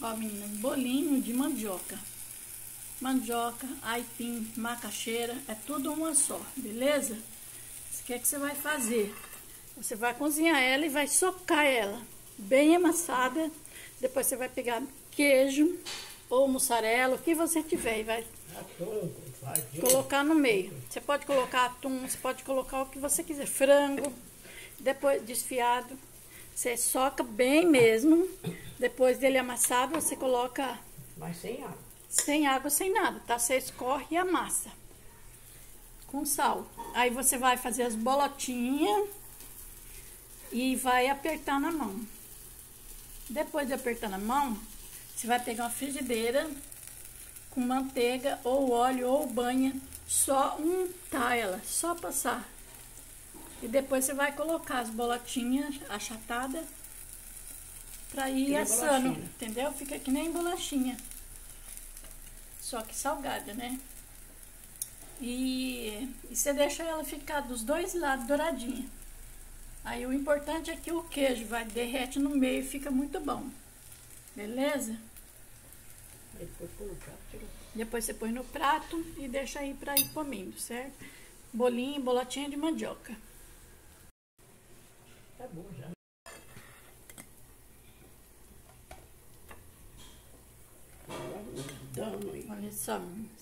Ó, menina, bolinho de mandioca. Mandioca, aipim, macaxeira, é tudo uma só, beleza? O que é que você vai fazer? Você vai cozinhar ela e vai socar ela bem amassada. Depois você vai pegar queijo ou mussarela, o que você tiver, e vai colocar no meio. Você pode colocar atum, você pode colocar o que você quiser, frango. Depois desfiado, você soca bem mesmo. Depois dele amassado, você coloca... Mas sem água. Sem água, sem nada, tá? Você escorre e amassa com sal. Aí você vai fazer as bolotinhas e vai apertar na mão. Depois de apertar na mão, você vai pegar uma frigideira com manteiga ou óleo ou banha, só untar ela, só passar. E depois você vai colocar as bolotinhas achatadas pra ir assando, entendeu? Fica que nem bolachinha. Só que salgada, né? E você deixa ela ficar dos dois lados douradinha. Aí o importante é que o queijo derrete no meio e fica muito bom. Beleza? Depois você põe no prato e deixa aí pra ir comendo, certo? Bolinho, bolotinha de mandioca. Tá bom já. Olha só, meninas.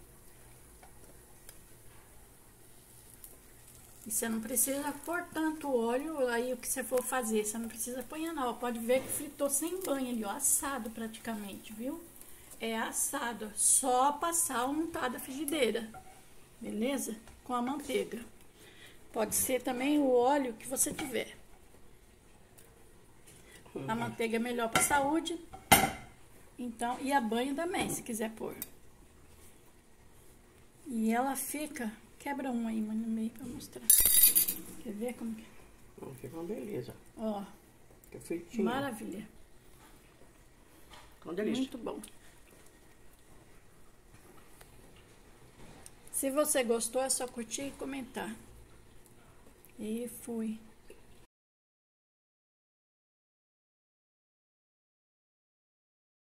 E você não precisa pôr tanto óleo aí o que você for fazer. Você não precisa pôr não. Pode ver que fritou sem banho ali, ó. Assado praticamente, viu? É assado. Só passar untar da frigideira. Beleza? Com a manteiga. Pode ser também o óleo que você tiver. A manteiga é melhor para a saúde. Então, e a banha também, se quiser pôr. E ela fica... Quebra um aí, mano, no meio pra mostrar. Quer ver como que... Fica uma beleza. Ó. Fica fritinho. Maravilha. Uma delícia. Muito bom. Se você gostou, é só curtir e comentar. E fui.